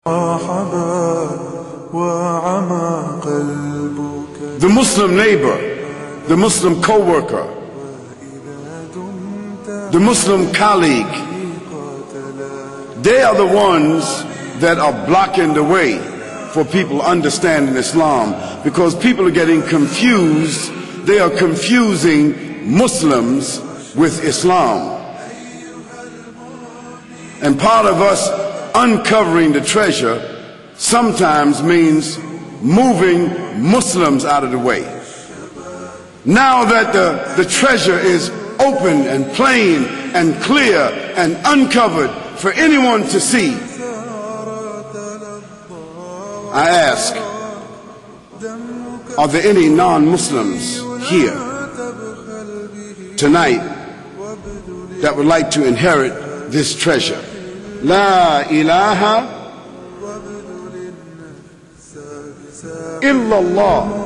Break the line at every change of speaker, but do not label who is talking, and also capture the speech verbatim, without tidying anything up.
The Muslim neighbor, the Muslim co-worker, the Muslim colleague, they are the ones that are blocking the way for people understanding Islam, because people are getting confused. They are confusing Muslims with Islam. And part of us uncovering the treasure sometimes means moving Muslims out of the way. Now that the, the treasure is open and plain and clear and uncovered for anyone to see, I ask, are there any non-Muslims here tonight that would like to inherit this treasure? La ilaha illallah